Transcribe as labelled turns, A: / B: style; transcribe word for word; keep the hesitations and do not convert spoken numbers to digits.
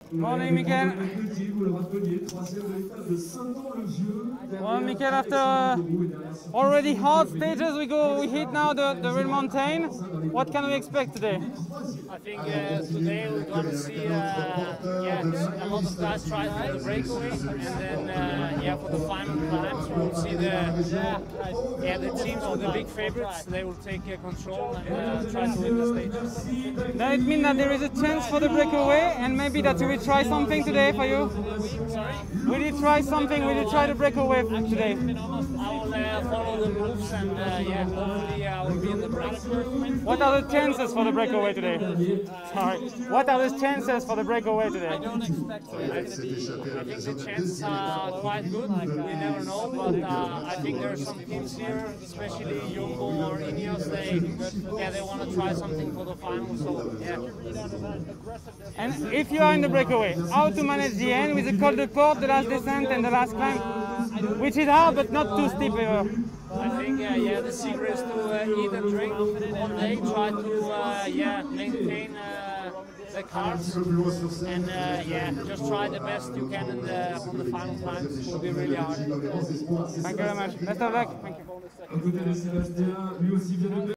A: Morning, Michael. Well, Michael, after uh, already hard stages, we go, we hit now the, the real mountain. What can we expect today?
B: I think uh, today we're going to see uh, yeah, a lot of guys try for the breakaway, and then uh, yeah, for the final climbs we'll see the yeah the teams with the big favorites. They will take uh, control and uh, try to win the stages.
A: Does it mean that there is a chance for the breakaway, and maybe that you will try something today for you?
B: Sorry?
A: Will you try something? Will you try the breakaway today?
B: I will uh, follow the rules, and uh, yeah, hopefully I will be in the break.
A: What are the chances for the breakaway today? Sorry. What are the chances for the breakaway today?
B: I don't expect to. I think the chances are quite good. We never know, but uh, I think there are some teams here, especially Jumbo or Ineos. They, yeah, they want to try something for the final. So yeah.
A: And if you are in the breakaway, how to manage the end with the col de Porte, the last descent and the last climb, which is hard but not too steep. Uh,
B: I think uh, yeah, the secret is to uh, eat and drink one day. Try to uh, yeah maintain uh, the carbs, and uh, yeah, just try the best you can in the, on the final times. It will be really hard.
A: Thank you very much. Best of luck. Thank you.